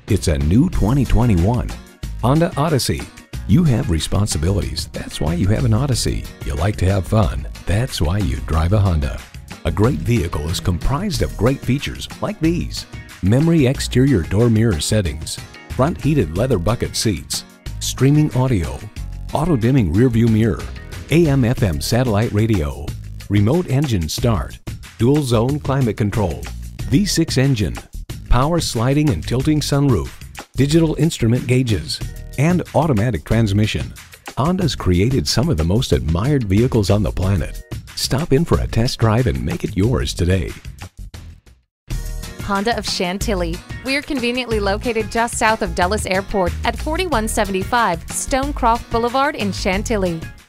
It's a new 2021 Honda Odyssey. You have responsibilities. That's why you have an Odyssey. You like to have fun. That's why you drive a Honda. A great vehicle is comprised of great features like these: memory exterior door mirror settings, front heated leather bucket seats, streaming audio, auto-dimming rearview mirror, AM/FM satellite radio, remote engine start, dual zone climate control, V6 engine, power sliding and tilting sunroof, digital instrument gauges, and automatic transmission. Honda's created some of the most admired vehicles on the planet. Stop in for a test drive and make it yours today. Honda of Chantilly. We're conveniently located just south of Dulles Airport at 4175 Stonecroft Boulevard in Chantilly.